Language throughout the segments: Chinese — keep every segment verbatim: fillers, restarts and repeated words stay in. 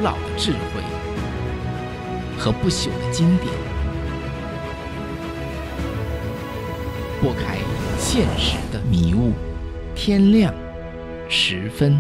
老的智慧和不朽的经典，拨开现实的迷雾。天亮十分。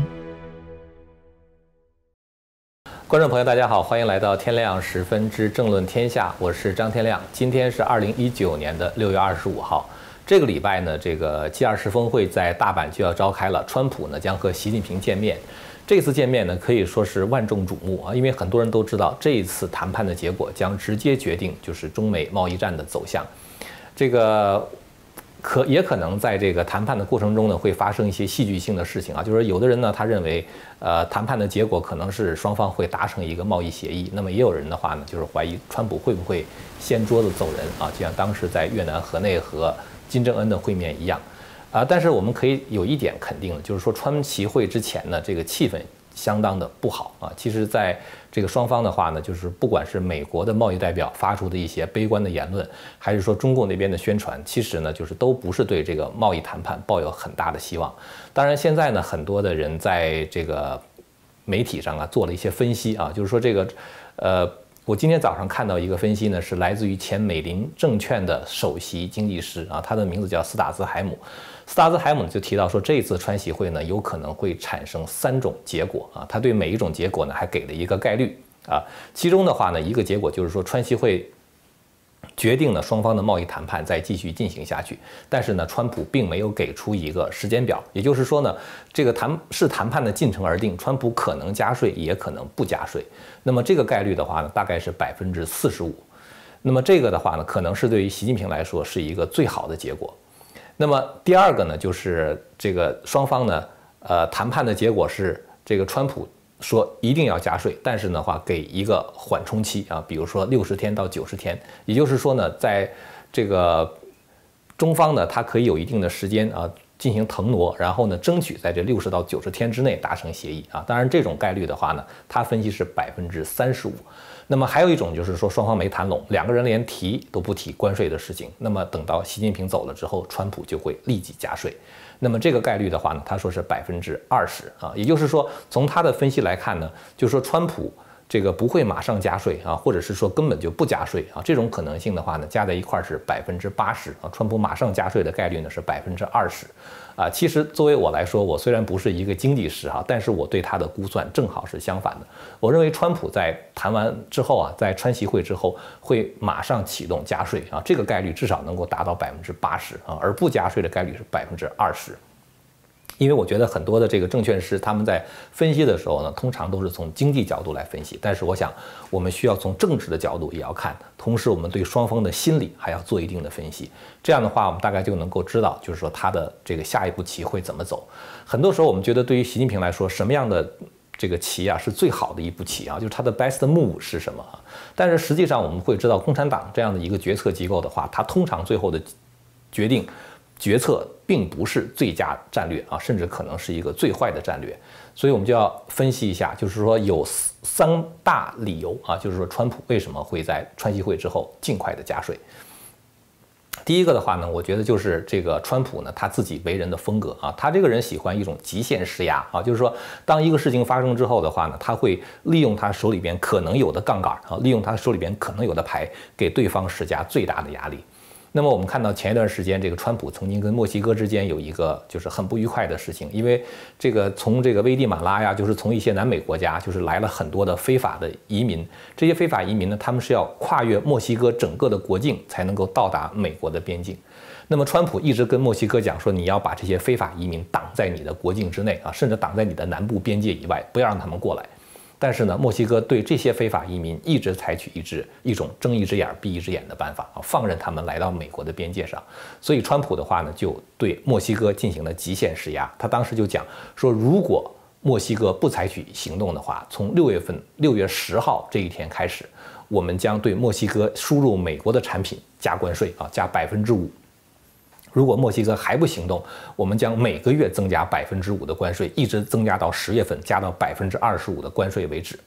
观众朋友，大家好，欢迎来到天亮十分之政论天下，我是张天亮。今天是二零一九年的六月二十五号。这个礼拜呢，这个 G 二十峰会在大阪就要召开了，川普呢将和习近平见面。这次见面呢，可以说是万众瞩目啊，因为很多人都知道，这一次谈判的结果将直接决定就是中美贸易战的走向。这个可也可能在这个谈判的过程中呢，会发生一些戏剧性的事情啊，就是有的人呢，他认为，呃，谈判的结果可能是双方会达成一个贸易协议，那么也有人的话呢，就是怀疑川普会不会掀桌子走人啊，就像当时在越南河内和金正恩的会面一样。啊，但是我们可以有一点肯定的，就是说川习会之前呢，这个气氛相当的不好啊。其实，在这个双方的话呢，就是不管是美国的贸易代表发出的一些悲观的言论，还是说中共那边的宣传，其实呢，就是都不是对这个贸易谈判抱有很大的希望。当然，现在呢，很多的人在这个媒体上啊做了一些分析啊，就是说这个，呃。我今天早上看到一个分析呢，是来自于前美林证券的首席经济师啊，他的名字叫斯塔兹海姆。斯塔兹海姆就提到说，这次川习会呢有可能会产生三种结果啊，他对每一种结果呢还给了一个概率啊。其中的话呢，一个结果就是说川习会决定了双方的贸易谈判再继续进行下去，但是呢，川普并没有给出一个时间表，也就是说呢，这个谈视谈判的进程而定，川普可能加税，也可能不加税。那么这个概率的话呢，大概是百分之四十五。那么这个的话呢，可能是对于习近平来说是一个最好的结果。那么第二个呢，就是这个双方呢，呃，谈判的结果是这个川普说一定要加税，但是的话给一个缓冲期啊，比如说六十天到九十天，也就是说呢，在这个中方呢，它可以有一定的时间啊进行腾挪，然后呢，争取在这六十到九十天之内达成协议啊。当然，这种概率的话呢，他分析是百分之三十五。那么还有一种就是说双方没谈拢，两个人连提都不提关税的事情，那么等到习近平走了之后，川普就会立即加税。那么这个概率的话呢，他说是百分之二十啊，也就是说，从他的分析来看呢，就是说川普这个不会马上加税啊，或者是说根本就不加税啊，这种可能性的话呢，加在一块是百分之八十啊，川普马上加税的概率呢是百分之二十啊。其实作为我来说，我虽然不是一个经济师哈，但是我对他的估算正好是相反的。我认为川普在谈完之后啊，在川习会之后会马上启动加税啊，这个概率至少能够达到百分之八十啊，而不加税的概率是百分之二十。因为我觉得很多的这个证券师他们在分析的时候呢，通常都是从经济角度来分析，但是我想我们需要从政治的角度也要看，同时我们对双方的心理还要做一定的分析。这样的话，我们大概就能够知道，就是说他的这个下一步棋会怎么走。很多时候我们觉得对于习近平来说，什么样的这个棋啊是最好的一步棋啊，就是他的 best move 是什么啊？但是实际上我们会知道，共产党这样的一个决策机构的话，它通常最后的决定决策并不是最佳战略啊，甚至可能是一个最坏的战略，所以我们就要分析一下，就是说有三大理由啊，就是说川普为什么会在川习会之后尽快的加税。第一个的话呢，我觉得就是这个川普呢他自己为人的风格啊，他这个人喜欢一种极限施压啊，就是说当一个事情发生之后的话呢，他会利用他手里边可能有的杠杆啊，利用他手里边可能有的牌，给对方施加最大的压力。那么我们看到前一段时间，这个川普曾经跟墨西哥之间有一个就是很不愉快的事情，因为这个从这个危地马拉呀，就是从一些南美国家，就是来了很多的非法的移民。这些非法移民呢，他们是要跨越墨西哥整个的国境才能够到达美国的边境。那么川普一直跟墨西哥讲说，你要把这些非法移民挡在你的国境之内啊，甚至挡在你的南部边界以外，不要让他们过来。但是呢，墨西哥对这些非法移民一直采取一致一种睁一只眼闭一只眼的办法啊，放任他们来到美国的边界上。所以川普的话呢，就对墨西哥进行了极限施压。他当时就讲说，如果墨西哥不采取行动的话，从六月份六月十号这一天开始，我们将对墨西哥输入美国的产品加关税啊，加百分之五。如果墨西哥还不行动，我们将每个月增加百分之五的关税，一直增加到十月份，加到百分之二十五的关税为止。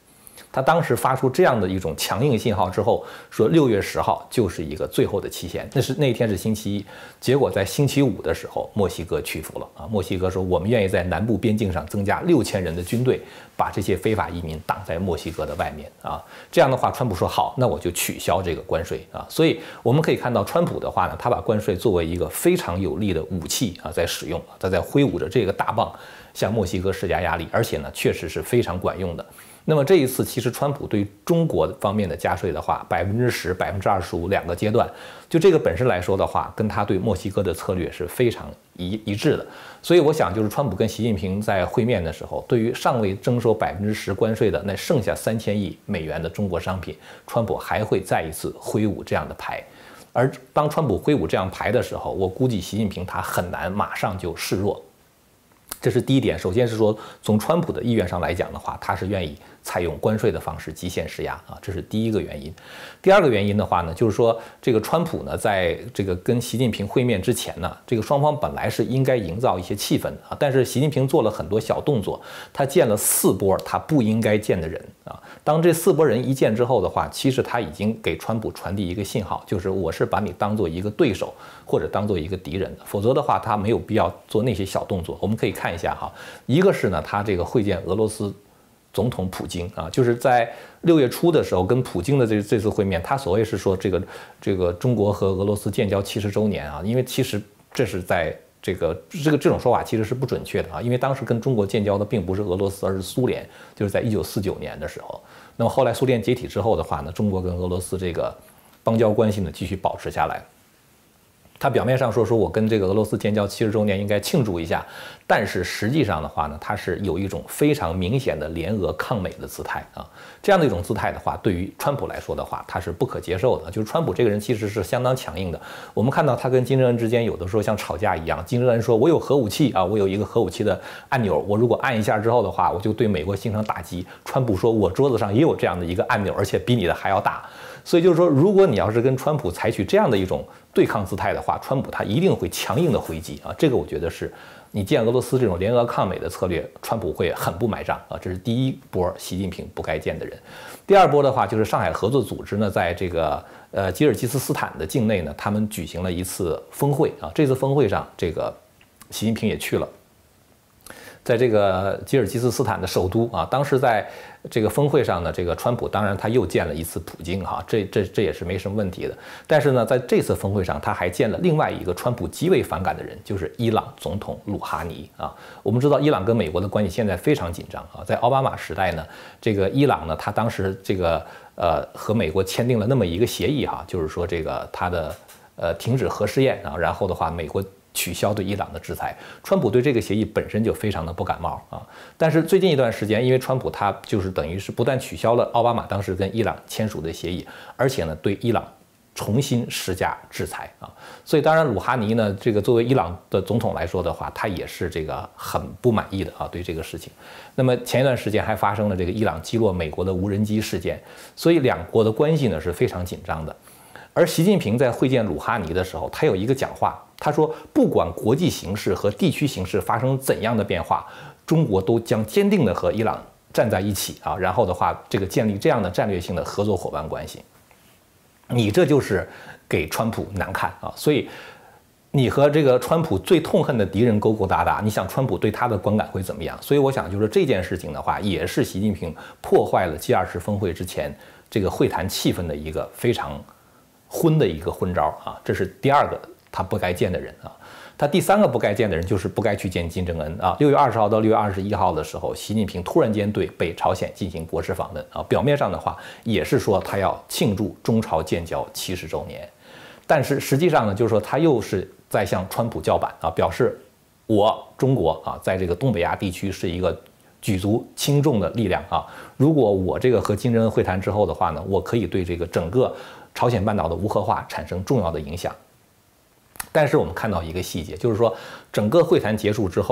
他当时发出这样的一种强硬信号之后，说六月十号就是一个最后的期限，那是那天是星期一，结果在星期五的时候，墨西哥屈服了啊！墨西哥说我们愿意在南部边境上增加六千人的军队，把这些非法移民挡在墨西哥的外面啊！这样的话，川普说好，那我就取消这个关税啊！所以我们可以看到，川普的话呢，他把关税作为一个非常有力的武器啊，在使用，他在挥舞着这个大棒向墨西哥施加压力，而且呢，确实是非常管用的。那么这一次，其实川普对中国方面的加税的话，百分之十、百分之二十五两个阶段，就这个本身来说的话，跟他对墨西哥的策略是非常一一致的。所以我想，就是川普跟习近平在会面的时候，对于尚未征收百分之十关税的那剩下三千亿美元的中国商品，川普还会再一次挥舞这样的牌。而当川普挥舞这样牌的时候，我估计习近平他很难马上就示弱。这是第一点。首先是说，从川普的意愿上来讲的话，他是愿意采用关税的方式极限施压啊，这是第一个原因。第二个原因的话呢，就是说这个川普呢，在这个跟习近平会面之前呢，这个双方本来是应该营造一些气氛的啊，但是习近平做了很多小动作，他见了四波他不应该见的人啊。当这四波人一见之后的话，其实他已经给川普传递一个信号，就是我是把你当做一个对手或者当做一个敌人的，否则的话他没有必要做那些小动作。我们可以看一下哈，一个是呢，他这个会见俄罗斯总统普京啊，就是在六月初的时候跟普京的这这次会面，他所谓是说这个这个中国和俄罗斯建交七十周年啊，因为其实这是在这个这个这种说法其实是不准确的啊，因为当时跟中国建交的并不是俄罗斯，而是苏联，就是在一九四九年的时候。那么后来苏联解体之后的话呢，中国跟俄罗斯这个邦交关系呢继续保持下来。他表面上说说我跟这个俄罗斯建交七十周年应该庆祝一下，但是实际上的话呢，他是有一种非常明显的联俄抗美的姿态啊。这样的一种姿态的话，对于川普来说的话，他是不可接受的。就是川普这个人其实是相当强硬的。我们看到他跟金正恩之间有的时候像吵架一样，金正恩说我有核武器啊，我有一个核武器的按钮，我如果按一下之后的话，我就对美国形成打击。川普说我桌子上也有这样的一个按钮，而且比你的还要大。所以就是说，如果你要是跟川普采取这样的一种对抗姿态的话，川普他一定会强硬的回击啊！这个我觉得是你见俄罗斯这种联俄抗美的策略，川普会很不买账啊！这是第一波习近平不该见的人。第二波的话，就是上海合作组织呢，在这个呃吉尔吉斯斯坦的境内呢，他们举行了一次峰会啊。这次峰会上，这个习近平也去了。在这个吉尔吉斯斯坦的首都啊，当时在这个峰会上呢，这个川普当然他又见了一次普京哈，这这这也是没什么问题的。但是呢，在这次峰会上，他还见了另外一个川普极为反感的人，就是伊朗总统鲁哈尼啊。我们知道伊朗跟美国的关系现在非常紧张啊，在奥巴马时代呢，这个伊朗呢，他当时这个呃和美国签订了那么一个协议哈，就是说这个他的呃停止核试验啊，然后的话美国取消对伊朗的制裁。川普对这个协议本身就非常的不感冒啊，但是最近一段时间，因为川普他就是等于是不但取消了奥巴马当时跟伊朗签署的协议，而且呢对伊朗重新施加制裁啊，所以当然鲁哈尼呢，这个作为伊朗的总统来说的话，他也是这个很不满意的啊，对这个事情。那么前一段时间还发生了这个伊朗击落美国的无人机事件，所以两国的关系呢是非常紧张的。而习近平在会见鲁哈尼的时候，他有一个讲话，他说不管国际形势和地区形势发生怎样的变化，中国都将坚定地和伊朗站在一起啊，然后的话，这个建立这样的战略性的合作伙伴关系。你这就是给川普难看啊！所以你和这个川普最痛恨的敌人勾勾搭搭，你想川普对他的观感会怎么样？所以我想就是这件事情的话，也是习近平破坏了 G 二十 峰会之前这个会谈气氛的一个非常昏的一个昏招啊！这是第二个他不该见的人啊。他第三个不该见的人就是不该去见金正恩啊。六月二十号到六月二十一号的时候，习近平突然间对北朝鲜进行国事访问啊。表面上的话也是说他要庆祝中朝建交七十周年，但是实际上呢，就是说他又是在向川普叫板啊，表示我中国啊在这个东北亚地区是一个举足轻重的力量啊。如果我这个和金正恩会谈之后的话呢，我可以对这个整个朝鲜半岛的无核化产生重要的影响。但是我们看到一个细节，就是说整个会谈结束之后，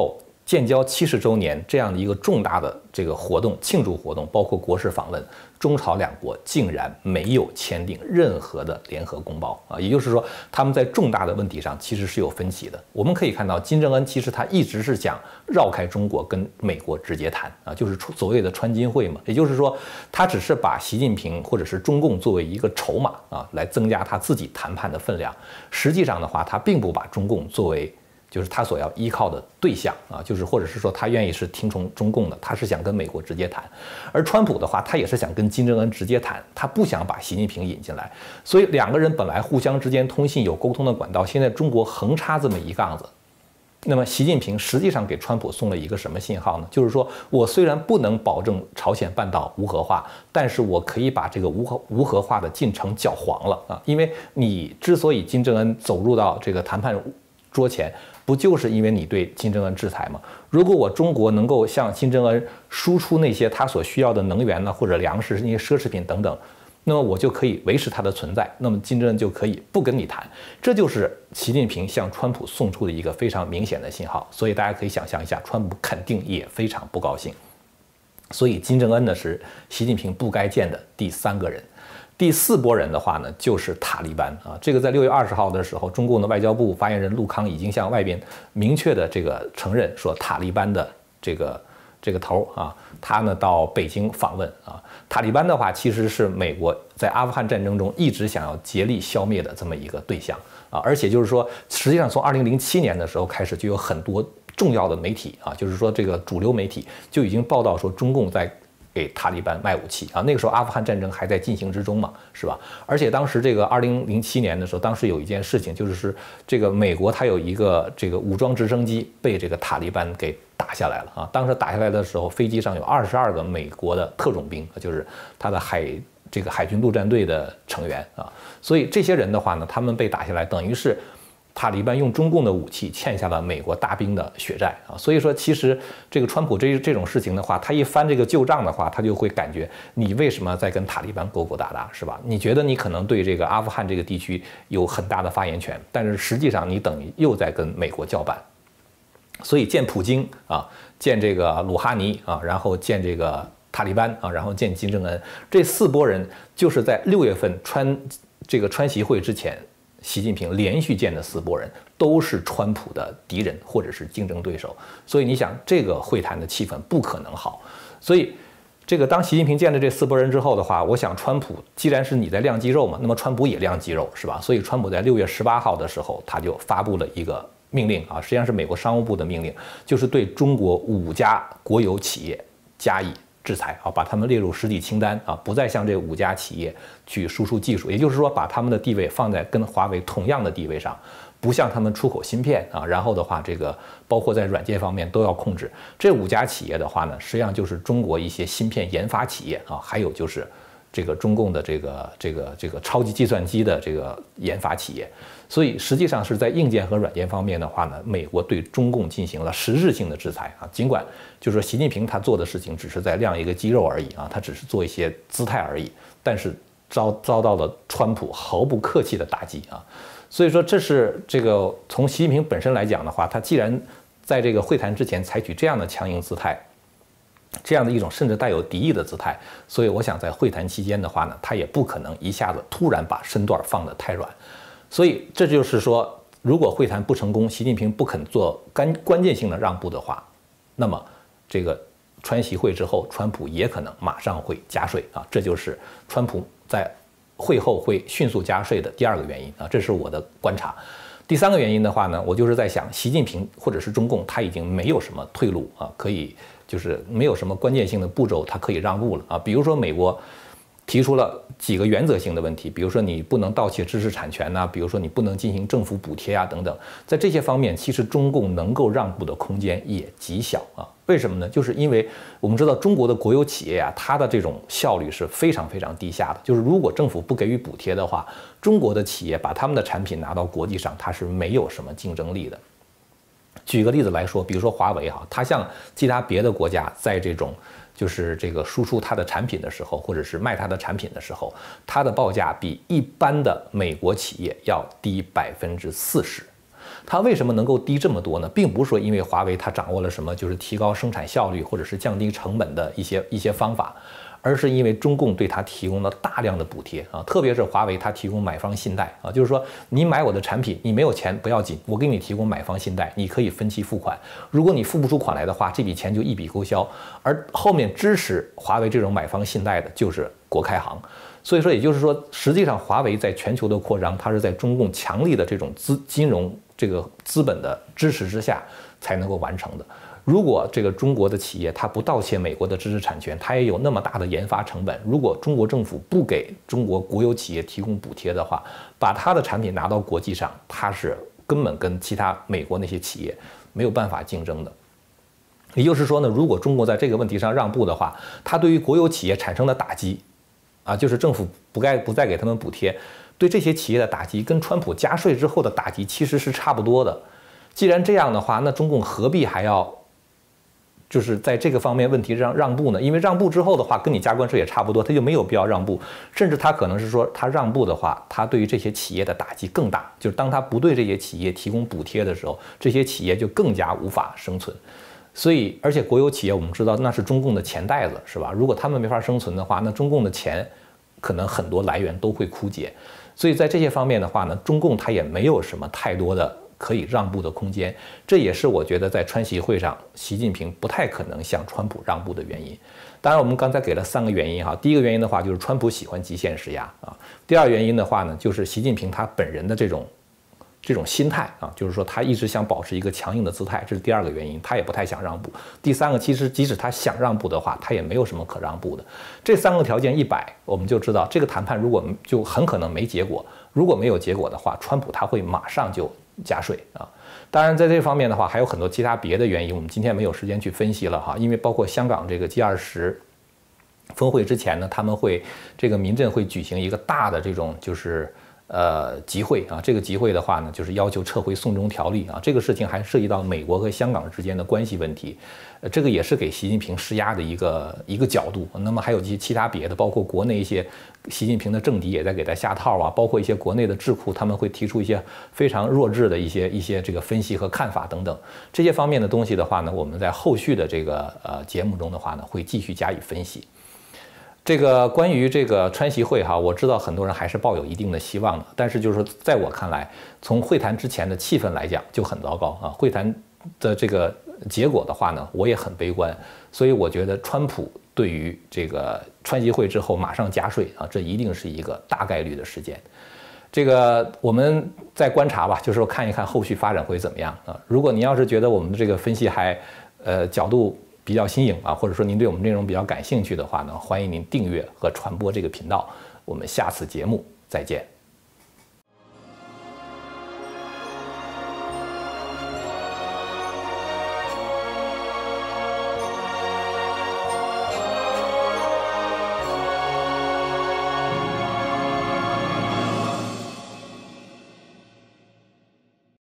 建交七十周年这样的一个重大的这个活动庆祝活动，包括国事访问，中朝两国竟然没有签订任何的联合公报啊，也就是说他们在重大的问题上其实是有分歧的。我们可以看到，金正恩其实他一直是想绕开中国跟美国直接谈啊，就是所谓的川金会嘛，也就是说他只是把习近平或者是中共作为一个筹码啊，来增加他自己谈判的分量。实际上的话，他并不把中共作为就是他所要依靠的对象啊，就是或者是说他愿意是听从中共的，他是想跟美国直接谈。而川普的话，他也是想跟金正恩直接谈，他不想把习近平引进来。所以两个人本来互相之间通信有沟通的管道，现在中国横插这么一杠子。那么习近平实际上给川普送了一个什么信号呢？就是说我虽然不能保证朝鲜半岛无核化，但是我可以把这个无核无核化的进程搅黄了啊！因为你之所以金正恩走入到这个谈判桌前，不就是因为你对金正恩制裁吗？如果我中国能够向金正恩输出那些他所需要的能源呢，或者粮食、那些奢侈品等等，那么我就可以维持他的存在，那么金正恩就可以不跟你谈。这就是习近平向川普送出的一个非常明显的信号。所以大家可以想象一下，川普肯定也非常不高兴。所以金正恩呢是习近平不该见的第三个人。第四波人的话呢，就是塔利班啊。这个在六月二十号的时候，中共的外交部发言人陆康已经向外边明确的这个承认说，塔利班的这个这个头啊，他呢到北京访问啊。塔利班的话，其实是美国在阿富汗战争中一直想要竭力消灭的这么一个对象啊。而且就是说，实际上从二零零七年的时候开始，就有很多重要的媒体啊，就是说这个主流媒体就已经报道说，中共在给塔利班卖武器啊，那个时候阿富汗战争还在进行之中嘛，是吧？而且当时这个二零零七年的时候，当时有一件事情，就是这个美国它有一个这个武装直升机被这个塔利班给打下来了啊。当时打下来的时候，飞机上有二十二个美国的特种兵，就是他的海这个海军陆战队的成员啊。所以这些人的话呢，他们被打下来，等于是塔利班用中共的武器欠下了美国大兵的血债啊，所以说其实这个川普这这种事情的话，他一翻这个旧账的话，他就会感觉你为什么在跟塔利班勾勾搭搭，是吧？你觉得你可能对这个阿富汗这个地区有很大的发言权，但是实际上你等于又在跟美国叫板。所以见普京啊，见这个鲁哈尼啊，然后见这个塔利班啊，然后见金正恩，这四波人就是在六月份川这个川习会之前，习近平连续见的四波人都是川普的敌人或者是竞争对手，所以你想这个会谈的气氛不可能好。所以这个当习近平见了这四波人之后的话，我想川普既然是你在亮肌肉嘛，那么川普也亮肌肉，是吧？所以川普在六月十八号的时候，他就发布了一个命令啊，实际上是美国商务部的命令，就是对中国五家国有企业加以制裁啊，把他们列入实体清单啊，不再向这五家企业去输出技术，也就是说，把他们的地位放在跟华为同样的地位上，不向他们出口芯片啊。然后的话，这个包括在软件方面都要控制。这五家企业的话呢，实际上就是中国一些芯片研发企业啊，还有就是这个中共的这个这个这个超级计算机的这个研发企业。所以实际上是在硬件和软件方面的话呢，美国对中共进行了实质性的制裁啊。尽管就是说习近平他做的事情只是在亮一个肌肉而已啊，他只是做一些姿态而已，但是遭遭到了川普毫不客气的打击啊。所以说这是这个从习近平本身来讲的话，他既然在这个会谈之前采取这样的强硬姿态，这样的一种甚至带有敌意的姿态，所以我想在会谈期间的话呢，他也不可能一下子突然把身段放得太软。所以这就是说，如果会谈不成功，习近平不肯做关关键性的让步的话，那么这个川习会之后，川普也可能马上会加税啊，这就是川普在会后会迅速加税的第二个原因啊，这是我的观察。第三个原因的话呢，我就是在想，习近平或者是中共，他已经没有什么退路啊，可以就是没有什么关键性的步骤，他可以让步了啊，比如说美国提出了几个原则性的问题，比如说你不能盗窃知识产权呐、啊，比如说你不能进行政府补贴啊等等，在这些方面，其实中共能够让步的空间也极小啊。为什么呢？就是因为我们知道中国的国有企业啊，它的这种效率是非常非常低下的。就是如果政府不给予补贴的话，中国的企业把他们的产品拿到国际上，它是没有什么竞争力的。举个例子来说，比如说华为哈，它向其他别的国家在这种就是这个输出它的产品的时候，或者是卖它的产品的时候，它的报价比一般的美国企业要低百分之四十。 它为什么能够低这么多呢？并不是说因为华为它掌握了什么就是提高生产效率或者是降低成本的一些一些方法，而是因为中共对它提供了大量的补贴啊，特别是华为它提供买方信贷啊，就是说你买我的产品，你没有钱不要紧，我给你提供买方信贷，你可以分期付款，如果你付不出款来的话，这笔钱就一笔勾销。而后面支持华为这种买方信贷的就是国开行。所以说，也就是说，实际上华为在全球的扩张，它是在中共强力的这种资金融这个资本的支持之下才能够完成的。如果这个中国的企业它不盗窃美国的知识产权，它也有那么大的研发成本，如果中国政府不给中国国有企业提供补贴的话，把它的产品拿到国际上，它是根本跟其他美国那些企业没有办法竞争的。也就是说呢，如果中国在这个问题上让步的话，它对于国有企业产生的打击。啊，就是政府不该不再给他们补贴，对这些企业的打击跟川普加税之后的打击其实是差不多的。既然这样的话，那中共何必还要就是在这个方面问题上让步呢？因为让步之后的话，跟你加关税也差不多，他就没有必要让步。甚至他可能是说，他让步的话，他对于这些企业的打击更大。就是当他不对这些企业提供补贴的时候，这些企业就更加无法生存。所以，而且国有企业我们知道那是中共的钱袋子，是吧？如果他们没法生存的话，那中共的钱可能很多来源都会枯竭。所以在这些方面的话呢，中共它也没有什么太多的可以让步的空间。这也是我觉得在川习会上，习近平不太可能向川普让步的原因。当然，我们刚才给了三个原因哈。第一个原因的话，就是川普喜欢极限施压啊。第二原因的话呢，就是习近平他本人的这种。这种心态啊，就是说他一直想保持一个强硬的姿态，这是第二个原因，他也不太想让步。第三个，其实即使他想让步的话，他也没有什么可让步的。这三个条件一摆，我们就知道这个谈判如果就很可能没结果。如果没有结果的话，川普他会马上就加税啊。当然，在这方面的话，还有很多其他别的原因，我们今天没有时间去分析了哈。因为包括香港这个 G 二十峰会之前呢，他们会这个民阵会举行一个大的这种就是。呃，集会啊，这个集会的话呢，就是要求撤回送中条例啊，这个事情还涉及到美国和香港之间的关系问题，呃，这个也是给习近平施压的一个一个角度。那么还有一些其他别的，包括国内一些习近平的政敌也在给他下套啊，包括一些国内的智库，他们会提出一些非常弱智的一些一些这个分析和看法等等，这些方面的东西的话呢，我们在后续的这个呃节目中的话呢，会继续加以分析。这个关于这个川习会哈，我知道很多人还是抱有一定的希望的，但是就是说，在我看来，从会谈之前的气氛来讲就很糟糕啊。会谈的这个结果的话呢，我也很悲观，所以我觉得川普对于这个川习会之后马上加税啊，这一定是一个大概率的事件。这个我们再观察吧，就是说看一看后续发展会怎么样啊。如果您要是觉得我们的这个分析还呃角度。比较新颖啊，或者说您对我们内容比较感兴趣的话呢，欢迎您订阅和传播这个频道。我们下次节目再见。